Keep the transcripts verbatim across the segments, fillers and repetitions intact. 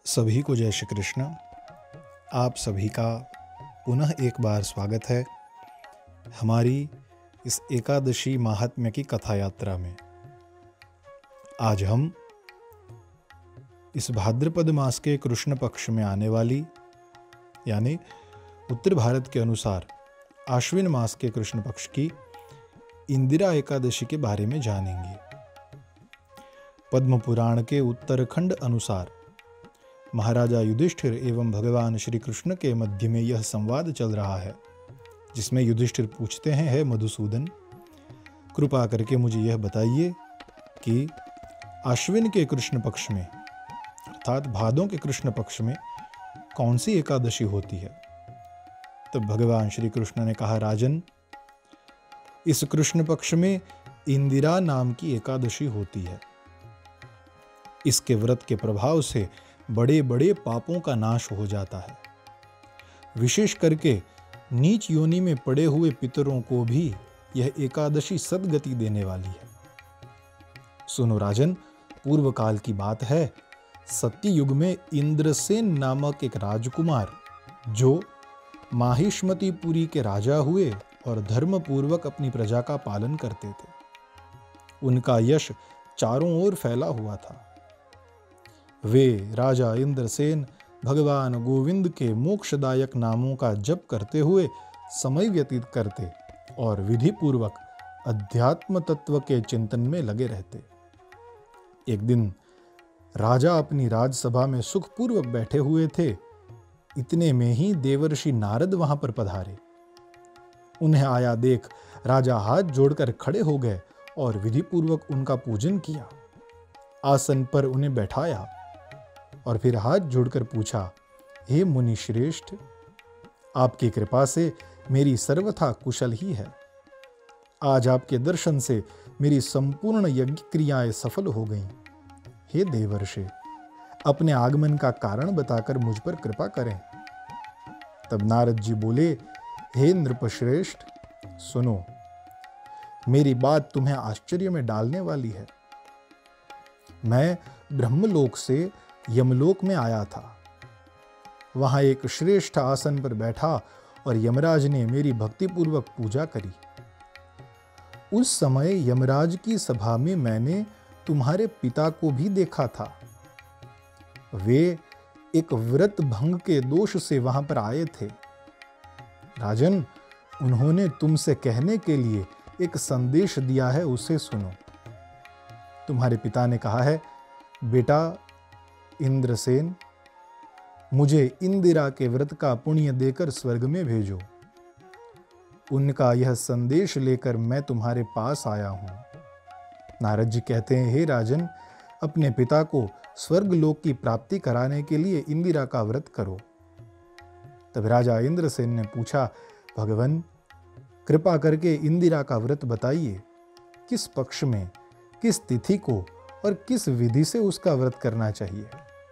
सभी को जय श्री कृष्ण। आप सभी का पुनः एक बार स्वागत है हमारी इस एकादशी महात्म्य की कथा यात्रा में। आज हम इस भाद्रपद मास के कृष्ण पक्ष में आने वाली यानी उत्तर भारत के अनुसार आश्विन मास के कृष्ण पक्ष की इंदिरा एकादशी के बारे में जानेंगे। पद्म पुराण के उत्तरखंड अनुसार महाराजा युधिष्ठिर एवं भगवान श्री कृष्ण के मध्य में यह संवाद चल रहा है, जिसमें युधिष्ठिर पूछते हैं, हे मधुसूदन, कृपा करके मुझे यह बताइए कि आश्विन के कृष्ण पक्ष में अर्थात भादों के कृष्ण पक्ष में कौन सी एकादशी होती है। तब भगवान श्री कृष्ण ने कहा, राजन, इस कृष्ण पक्ष में इंदिरा नाम की एकादशी होती है। इसके व्रत के प्रभाव से बड़े बड़े पापों का नाश हो जाता है। विशेष करके नीच योनि में पड़े हुए पितरों को भी यह एकादशी सद्गति देने वाली है। सुनो राजन, पूर्व काल की बात है। सत्ययुग में इंद्रसेन नामक एक राजकुमार जो माहिष्मतिपुरी के राजा हुए और धर्मपूर्वक अपनी प्रजा का पालन करते थे, उनका यश चारों ओर फैला हुआ था। वे राजा इंद्रसेन भगवान गोविंद के मोक्षदायक नामों का जप करते हुए समय व्यतीत करते और विधि पूर्वक अध्यात्म तत्व के चिंतन में लगे रहते। एक दिन राजा अपनी राजसभा में सुखपूर्वक बैठे हुए थे। इतने में ही देवर्षि नारद वहां पर पधारे। उन्हें आया देख राजा हाथ जोड़कर खड़े हो गए और विधि पूर्वक उनका पूजन किया। आसन पर उन्हें बैठाया और फिर हाथ जोड़कर पूछा, हे मुनि श्रेष्ठ, आपकी कृपा से मेरी सर्वथा कुशल ही है। आज आपके दर्शन से मेरी संपूर्ण यज्ञ क्रियाएं सफल हो गईं। हे देवर्षि, अपने आगमन का कारण बताकर मुझ पर कृपा करें। तब नारद जी बोले, हे नृपश्रेष्ठ, सुनो, मेरी बात तुम्हें आश्चर्य में डालने वाली है। मैं ब्रह्मलोक से यमलोक में आया था। वहां एक श्रेष्ठ आसन पर बैठा और यमराज ने मेरी भक्तिपूर्वक पूजा करी। उस समय यमराज की सभा में मैंने तुम्हारे पिता को भी देखा था। वे एक व्रत भंग के दोष से वहां पर आए थे। राजन, उन्होंने तुमसे कहने के लिए एक संदेश दिया है, उसे सुनो। तुम्हारे पिता ने कहा है, बेटा इंद्रसेन, मुझे इंदिरा के व्रत का पुण्य देकर स्वर्ग में भेजो। उनका यह संदेश लेकर मैं तुम्हारे पास आया हूं। नारद जी कहते हैं, हे राजन, अपने पिता को स्वर्ग लोक की प्राप्ति कराने के लिए इंदिरा का व्रत करो। तब राजा इंद्रसेन ने पूछा, भगवान, कृपा करके इंदिरा का व्रत बताइए। किस पक्ष में, किस तिथि को और किस विधि से उसका व्रत करना चाहिए।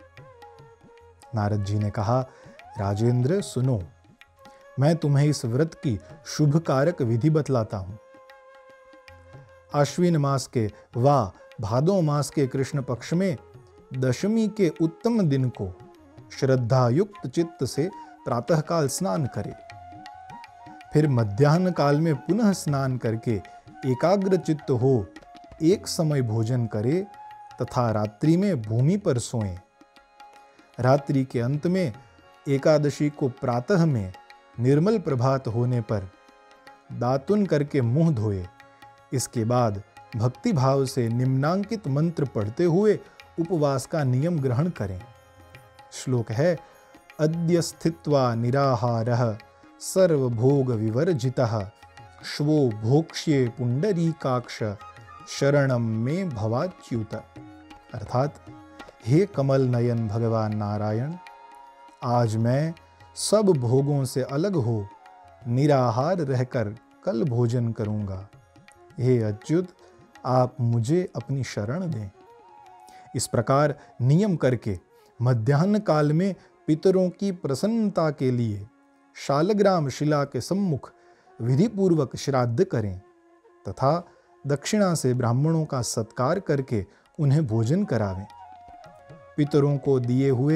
नारद जी ने कहा, राजेंद्र सुनो, मैं तुम्हें इस व्रत की शुभ कारक विधि बतलाता हूं। आश्विन मास के वा भादो मास के कृष्ण पक्ष में दशमी के उत्तम दिन को श्रद्धा युक्त चित्त से प्रातःकाल स्नान करे। फिर मध्याह्न काल में पुनः स्नान करके एकाग्र चित्त हो एक समय भोजन करे तथा रात्रि में भूमि पर सोएं। रात्रि के अंत में एकादशी को प्रातः में निर्मल प्रभात होने पर दातुन करके मुंह धोए। इसके बाद भक्ति भाव से निम्नांकित मंत्र पढ़ते हुए उपवास का नियम ग्रहण करें। श्लोक है, अद्य स्थित्वा निराहारः सर्वभोग विवर्जितः श्वो भोक्ष्ये पुंडरीकाक्ष शरणम में भवाच्युत। अर्थात, हे कमल नयन भगवान नारायण, आज मैं सब भोगों से अलग हो निराहार रहकर कल भोजन करूंगा। हे अच्युत, आप मुझे अपनी शरण दें। इस प्रकार नियम करके मध्याह्न काल में पितरों की प्रसन्नता के लिए शालग्राम शिला के सम्मुख विधि पूर्वक श्राद्ध करें तथा दक्षिणा से ब्राह्मणों का सत्कार करके उन्हें भोजन करावें। पितरों को दिए हुए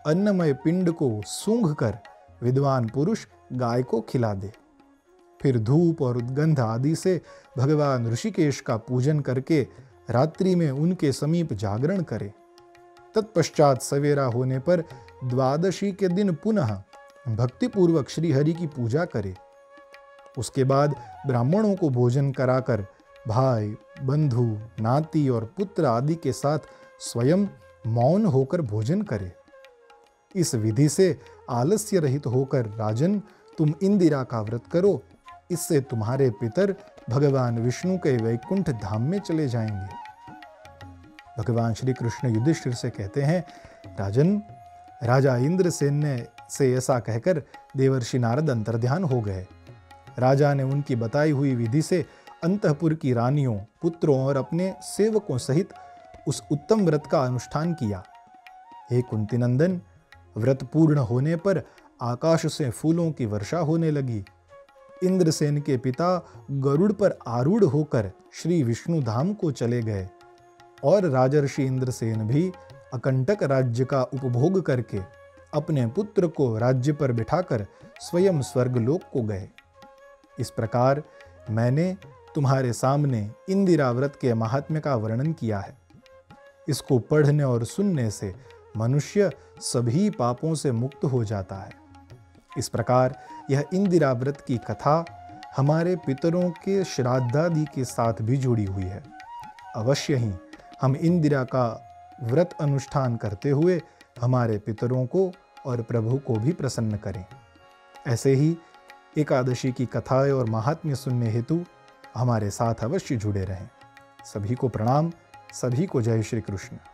अन्नमय पिंड को सूंघ कर विद्वान पुरुष गाय को खिला दे। फिर धूप और उद्गंध आदि से भगवान ऋषिकेश का पूजन करके रात्रि में उनके समीप जागरण करे। तत्पश्चात सवेरा होने पर द्वादशी के दिन पुनः भक्तिपूर्वक श्रीहरि की पूजा करे। उसके बाद ब्राह्मणों को भोजन कराकर भाई, बंधु, नाती और पुत्र आदि के साथ स्वयं मौन होकर भोजन करे। इस विधि से आलस्य रहित होकर राजन तुम इंदिरा का व्रत करो। इससे तुम्हारे पितर भगवान विष्णु के वैकुंठ धाम में चले जाएंगे। भगवान श्री कृष्ण युधिष्ठिर से कहते हैं, राजन, राजा इंद्रसेन ने से ऐसा कहकर देवर्षि नारद अंतर्ध्यान हो गए। राजा ने उनकी बताई हुई विधि से अंतःपुर की रानियों, पुत्रों और अपने सेवकों सहित उस उत्तम व्रत का अनुष्ठान किया। हे कुंती नंदन, व्रत पूर्ण होने पर आकाश से फूलों की वर्षा होने लगी। इंद्रसेन के पिता गरुड़ पर आरूढ़ होकर श्री विष्णु धाम को चले गए और राजर्षि इंद्रसेन भी अकंटक राज्य का उपभोग करके अपने पुत्र को राज्य पर बिठाकर स्वयं स्वर्गलोक को गए। इस प्रकार मैंने तुम्हारे सामने इंदिरा व्रत के महात्म्य का वर्णन किया है। इसको पढ़ने और सुनने से मनुष्य सभी पापों से मुक्त हो जाता है। इस प्रकार यह इंदिरा व्रत की कथा हमारे पितरों के श्राद्धादि के साथ भी जुड़ी हुई है। अवश्य ही हम इंदिरा का व्रत अनुष्ठान करते हुए हमारे पितरों को और प्रभु को भी प्रसन्न करें। ऐसे ही एकादशी की कथाएं और महात्म्य सुनने हेतु हमारे साथ अवश्य जुड़े रहें। सभी को प्रणाम, सभी को जय श्री कृष्ण।